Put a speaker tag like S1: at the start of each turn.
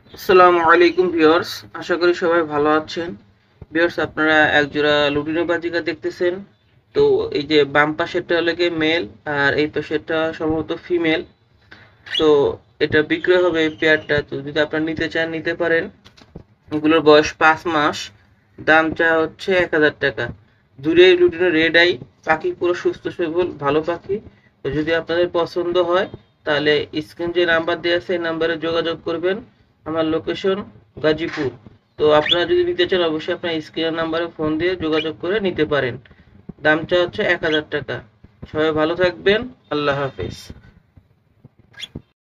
S1: আসসালামু আলাইকুম ভিউয়ার্স, আশা করি সবাই ভালো আছেন। ভিউয়ার্স, আপনারা এক জোড়া লুটিনো বাজিকা দেখতেছেন। তো এই যে বাম পাশেরটা হলো গিয়ে মেল আর এই পাশেরটা সম্ভবত ফিমেল। তো এটা বিক্রয় হবে এই পেয়ারটা। তো যদি আপনারা নিতে চান নিতে পারেন। এগুলোর বয়স 5 মাস। দাম চা হচ্ছে 1000 টাকা। দূরে লুটিনো রেড আই, পাখি পুরো সুস্থ সবল ভালো পাখি। তো যদি আপনাদের পছন্দ হয় তাহলে স্ক্রিন যে নাম্বার দেওয়া আছে এই নাম্বারে যোগাযোগ করবেন। আমার লোকেশন গাজীপুর। তো আপনারা যদি নিতে চান অবশ্যই আপনার স্ক্রিনের নাম্বারে ফোন দিয়ে যোগাযোগ করে নিতে পারেন। দামটা হচ্ছে 1000 টাকা। সবাই ভালো থাকবেন। আল্লাহ হাফেজ।